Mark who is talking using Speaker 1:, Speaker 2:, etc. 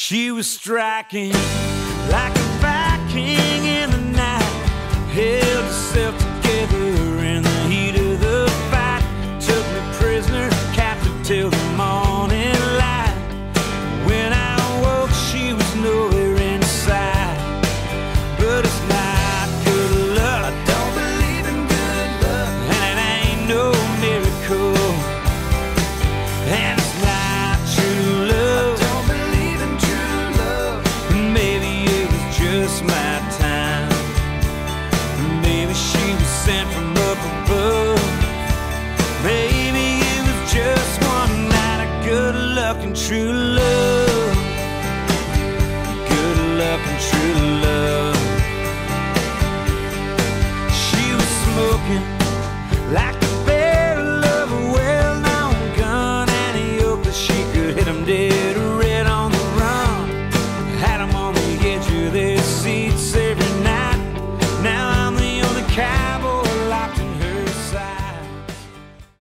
Speaker 1: She was striking like a Viking in the night, held herself together in the heat of the fight, took me prisoner, captive till the morning light. When I awoke, she was nowhere in sight. But it's not good luck. I don't believe in good luck, and it ain't no miracle. And it's not true love. I don't believe in true love. Maybe it was just my time. Maybe she was sent from up above. Maybe it was just one night of good luck and true love. Good luck and true love. She was smoking like the barrel of a well-known gun, and he hoped that she could hit him dead red on the run. Had him on the edge of their seats every night. Now I'm the only kind